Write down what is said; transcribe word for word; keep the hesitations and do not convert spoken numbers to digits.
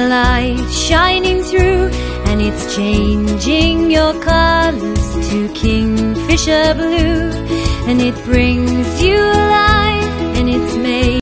light shining through, and it's changing your colors to kingfisher blue, and it brings you